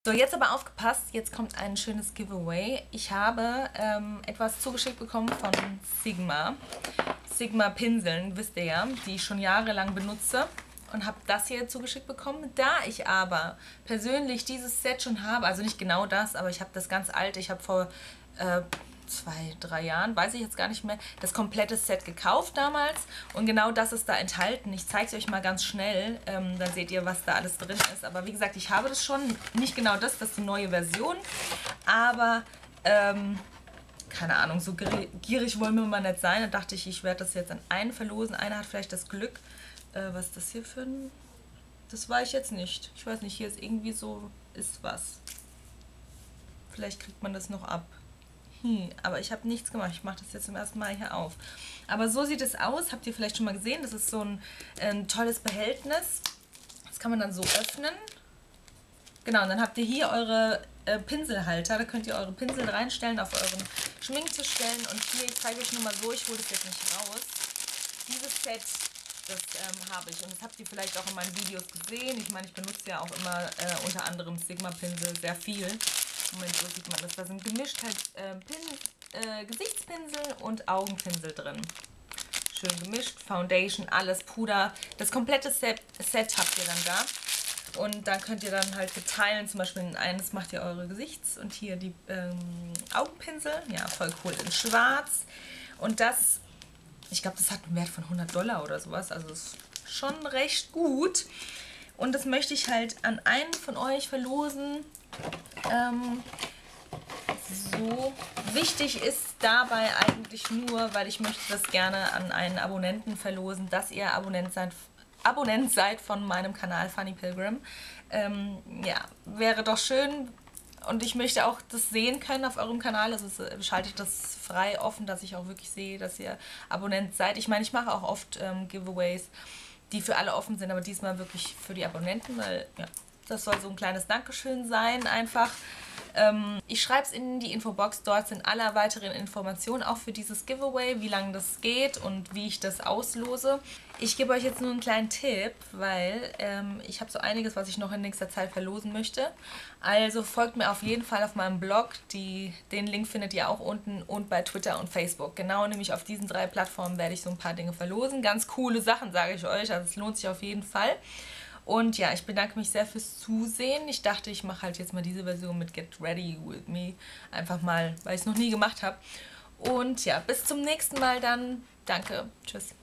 So, jetzt aber aufgepasst, jetzt kommt ein schönes Giveaway. Ich habe etwas zugeschickt bekommen von Sigma. Sigma Pinseln, wisst ihr ja, die ich schon jahrelang benutze. Und habe das hier zugeschickt bekommen. Da ich aber persönlich dieses Set schon habe, also nicht genau das, aber ich habe das ganz alte, ich habe vor 2, 3 Jahren, weiß ich jetzt gar nicht mehr, das komplette Set gekauft damals. Und genau das ist da enthalten. Ich zeige es euch mal ganz schnell, dann seht ihr, was da alles drin ist. Aber wie gesagt, ich habe das schon, nicht genau das ist die neue Version, aber keine Ahnung, so gierig wollen wir mal nicht sein. Da dachte ich, ich werde das jetzt an einen verlosen. Einer hat vielleicht das Glück. Was ist das hier für ein... Das weiß ich jetzt nicht. Ich weiß nicht, hier ist irgendwie so... ist was. Vielleicht kriegt man das noch ab. Aber ich habe nichts gemacht. Ich mache das jetzt zum ersten Mal hier auf. Aber so sieht es aus. Habt ihr vielleicht schon mal gesehen. Das ist so ein tolles Behältnis. Das kann man dann so öffnen. Genau, und dann habt ihr hier eure Pinselhalter. Da könnt ihr eure Pinsel reinstellen, auf euren Schminktisch stellen. Und hier, ich zeige euch nur mal so, ich hole das jetzt nicht raus. Dieses Set, das habe ich. Und das habt ihr vielleicht auch in meinen Videos gesehen. Ich meine, ich benutze ja auch immer unter anderem Sigma-Pinsel sehr viel. Moment, so sieht man das. Da sind Gemischtheit Gesichtspinsel und Augenpinsel drin. Schön gemischt, Foundation, alles, Puder. Das komplette Set habt ihr dann da. Und dann könnt ihr dann halt teilen. Zum Beispiel in eines macht ihr eure Gesichts- und hier die Augenpinsel. Ja, voll cool. In schwarz. Und das, ich glaube, das hat einen Wert von $100 oder sowas. Also ist schon recht gut. Und das möchte ich halt an einen von euch verlosen. So wichtig ist dabei eigentlich nur, weil ich möchte das gerne an einen Abonnenten verlosen, dass ihr Abonnent seid von meinem Kanal Funny Pilgrim. Ja, wäre doch schön. Und ich möchte auch das sehen können auf eurem Kanal. Also schaltet das frei offen, dass ich auch wirklich sehe, dass ihr Abonnent seid. Ich meine, ich mache auch oft Giveaways, die für alle offen sind, aber diesmal wirklich für die Abonnenten, weil ja, das soll so ein kleines Dankeschön sein einfach. Ich schreibe es in die Infobox, dort sind alle weiteren Informationen auch für dieses Giveaway, wie lange das geht und wie ich das auslose. Ich gebe euch jetzt nur einen kleinen Tipp, weil ich habe so einiges, was ich noch in nächster Zeit verlosen möchte. Also folgt mir auf jeden Fall auf meinem Blog, den Link findet ihr auch unten, und bei Twitter und Facebook. Genau, nämlich auf diesen 3 Plattformen werde ich so ein paar Dinge verlosen. Ganz coole Sachen, sage ich euch, also es lohnt sich auf jeden Fall. Und ja, ich bedanke mich sehr fürs Zusehen. Ich dachte, ich mache halt jetzt mal diese Version mit Get Ready With Me. Einfach mal, weil ich es noch nie gemacht habe. Und ja, bis zum nächsten Mal dann. Danke. Tschüss.